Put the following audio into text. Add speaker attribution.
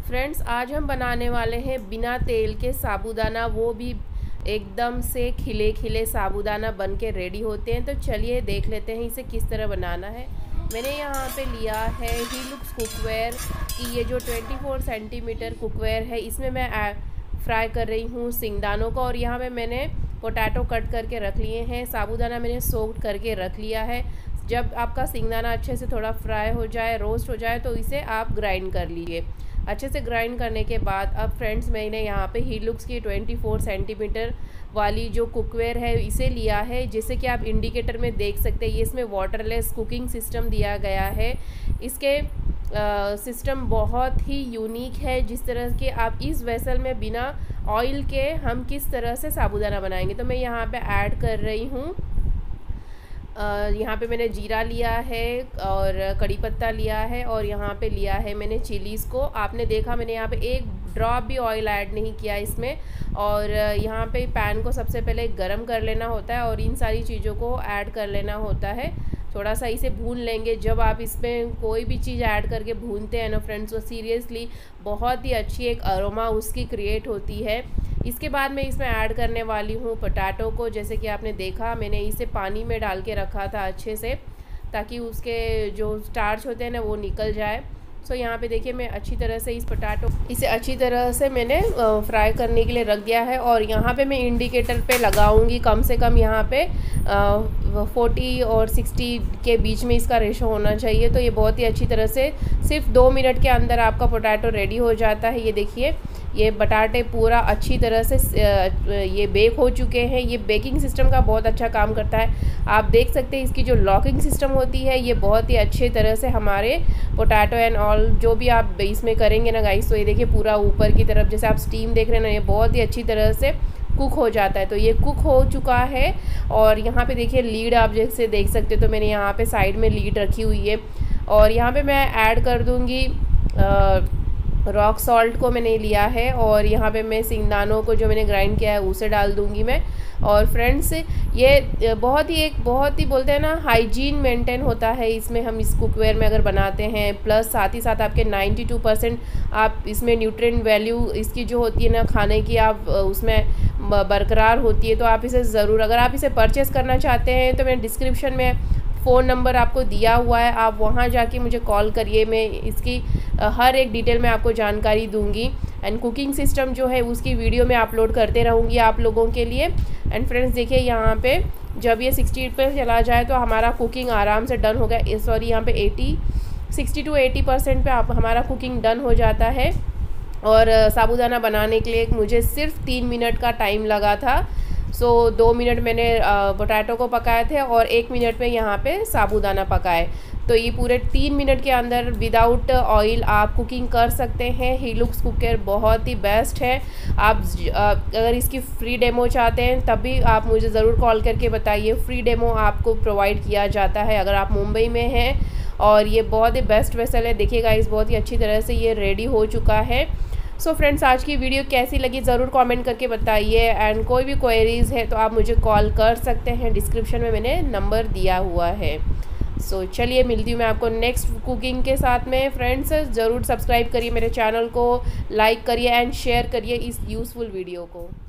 Speaker 1: Friends, आज हम बनाने वाले हैं बिना तेल के साबूदाना, वो भी एकदम से खिले खिले साबूदाना बन के रेडी होते हैं। तो चलिए देख लेते हैं इसे किस तरह बनाना है। मैंने यहाँ पे लिया है हीलुक्स कुकवेयर की ये जो 24 सेंटीमीटर कुकवेयर है, इसमें मैं फ्राई कर रही हूँ सिंगदानों को। और यहाँ पे मैंने पोटैटो कट करके रख लिए हैं, साबूदाना मैंने सोक्ड करके रख लिया है। जब आपका सिंगदाना अच्छे से थोड़ा फ्राई हो जाए, रोस्ट हो जाए, तो इसे आप ग्राइंड कर लीजिए। अच्छे से ग्राइंड करने के बाद अब फ्रेंड्स मैंने यहाँ पे हीलुक्स की 24 सेंटीमीटर वाली जो कुकवेयर है इसे लिया है। जैसे कि आप इंडिकेटर में देख सकते हैं, ये इसमें वाटरलेस कुकिंग सिस्टम दिया गया है। इसके सिस्टम बहुत ही यूनिक है, जिस तरह के आप इस वेसल में बिना ऑयल के हम किस तरह से साबूदाना बनाएंगे। तो मैं यहाँ पे ऐड कर रही हूँ, यहाँ पे मैंने जीरा लिया है और कड़ी पत्ता लिया है, और यहाँ पे लिया है मैंने चिलीज़ को। आपने देखा मैंने यहाँ पे एक ड्रॉप भी ऑयल ऐड नहीं किया इसमें। और यहाँ पे पैन को सबसे पहले गरम कर लेना होता है और इन सारी चीज़ों को ऐड कर लेना होता है। थोड़ा सा इसे भून लेंगे। जब आप इसमें कोई भी चीज़ ऐड करके भूनते हैं ना फ्रेंड्स, वो सीरियसली बहुत ही अच्छी एक अरोमा उसकी क्रिएट होती है। इसके बाद मैं इसमें ऐड करने वाली हूँ पोटैटो को। जैसे कि आपने देखा मैंने इसे पानी में डाल के रखा था अच्छे से, ताकि उसके जो स्टार्च होते हैं ना वो निकल जाए। सो यहाँ पे देखिए मैं अच्छी तरह से इसे अच्छी तरह से मैंने फ्राई करने के लिए रख दिया है। और यहाँ पे मैं इंडिकेटर पे लगाऊंगी, कम से कम यहाँ पे 40 और 60 के बीच में इसका रेशो होना चाहिए। तो ये बहुत ही अच्छी तरह से सिर्फ 2 मिनट के अंदर आपका पोटैटो रेडी हो जाता है। ये देखिए ये बटाटे पूरा अच्छी तरह से ये बेक हो चुके हैं। ये बेकिंग सिस्टम का बहुत अच्छा काम करता है। आप देख सकते हैं इसकी जो लॉकिंग सिस्टम होती है, ये बहुत ही अच्छे तरह से हमारे पोटैटो एंड ऑल जो भी आप इसमें करेंगे ना गाइस, तो ये देखिए पूरा ऊपर की तरफ जैसे आप स्टीम देख रहे हैं ना, ये बहुत ही अच्छी तरह से कुक हो जाता है। तो ये कुक हो चुका है। और यहाँ पे देखिए लीड आप जैसे देख सकते हो, तो मैंने यहाँ पे साइड में लीड रखी हुई है। और यहाँ पे मैं ऐड कर दूँगी रॉक सॉल्ट को मैंने लिया है, और यहाँ पे मैं सिंगदानों को जो मैंने ग्राइंड किया है उसे डाल दूँगी मैं। और फ्रेंड्स ये बहुत ही बोलते हैं ना हाइजीन मेंटेन होता है इसमें, हम इस कुकवेयर में अगर बनाते हैं। प्लस साथ ही साथ आपके 92% आप इसमें न्यूट्रिएंट वैल्यू इसकी जो होती है ना खाने की, आप उसमें बरकरार होती है। तो आप इसे ज़रूर, अगर आप इसे परचेज़ करना चाहते हैं तो मैं डिस्क्रिप्शन में फ़ोन नंबर आपको दिया हुआ है, आप वहाँ जाके मुझे कॉल करिए। मैं इसकी हर एक डिटेल में आपको जानकारी दूंगी। एंड कुकिंग सिस्टम जो है उसकी वीडियो मैं अपलोड करते रहूँगी आप लोगों के लिए। एंड फ्रेंड्स देखिए यहाँ पे जब ये 60 पे चला जाए तो हमारा कुकिंग आराम से डन हो गया। सॉरी, यहाँ पे 60 to 80% पे आप हमारा कुकिंग डन हो जाता है। और साबूदाना बनाने के लिए मुझे सिर्फ 3 मिनट का टाइम लगा था। 2 मिनट मैंने पोटैटो को पकाए थे और 1 मिनट में यहाँ पे साबूदाना पकाए। तो ये पूरे 3 मिनट के अंदर विदाउट ऑयल आप कुकिंग कर सकते हैं। हीलुक्स कुकर बहुत ही बेस्ट है। आप अगर इसकी फ्री डेमो चाहते हैं तब भी आप मुझे ज़रूर कॉल करके बताइए। फ्री डेमो आपको प्रोवाइड किया जाता है अगर आप मुंबई में हैं। और ये बहुत ही बेस्ट वेसल है। देखिएगा इस बहुत ही अच्छी तरह से ये रेडी हो चुका है। सो फ्रेंड्स, आज की वीडियो कैसी लगी ज़रूर कमेंट करके बताइए। एंड कोई भी क्वेरीज़ है तो आप मुझे कॉल कर सकते हैं, डिस्क्रिप्शन में मैंने नंबर दिया हुआ है। सो चलिए मिलती हूँ मैं आपको नेक्स्ट कुकिंग के साथ में। फ्रेंड्स ज़रूर सब्सक्राइब करिए मेरे चैनल को, लाइक करिए एंड शेयर करिए इस यूज़फुल वीडियो को।